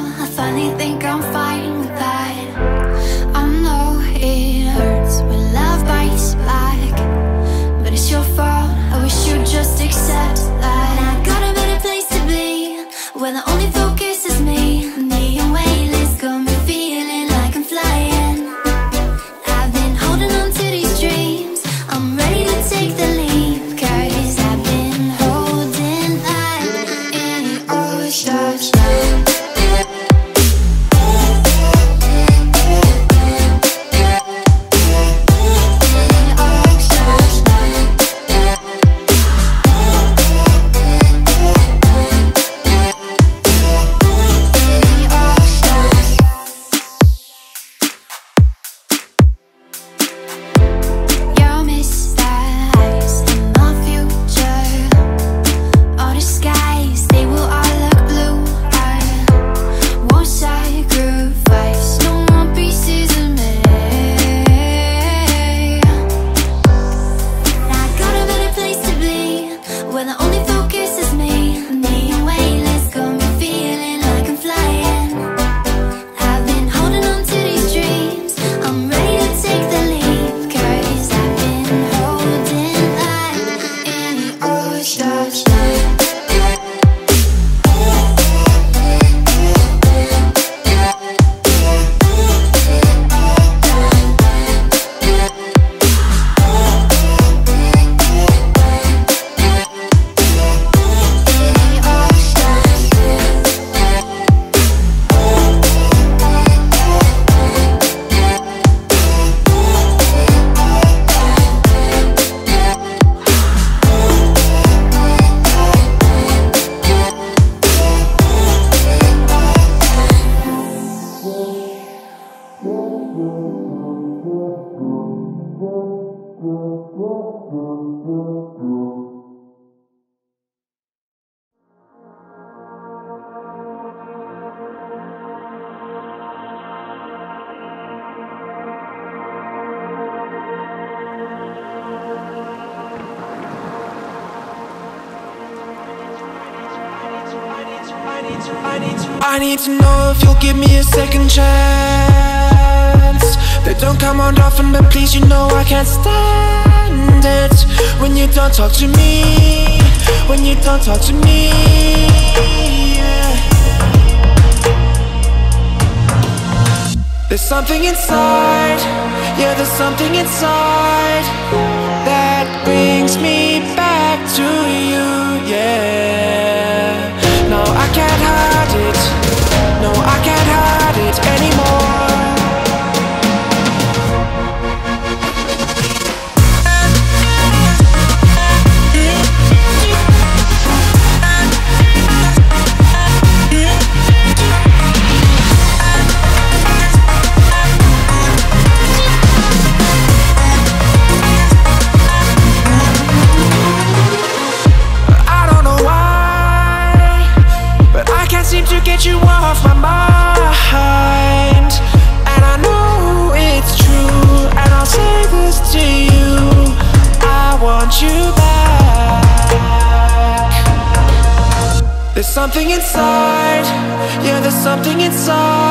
I finally think I'm fine with that. I know it hurts when love bites back, but it's your fault, I wish you'd just accept that. I got a better place to be, where the only focus is me. The waitlist got me feeling like I'm flying. I've been holding on to these dreams, I'm ready to take the leap, 'cause I've been holding that and it all stops now. I need to know if you'll give me a second chance. They don't come around often, but please, you know I can't stand it when you don't talk to me, when you don't talk to me, yeah. There's something inside, yeah, there's something inside that brings me back to you, yeah. No, I can't hide it, no, I can't hide it anymore. Seem to get you off my mind, and I know it's true, and I'll say this to you, I want you back. There's something inside, yeah, there's something inside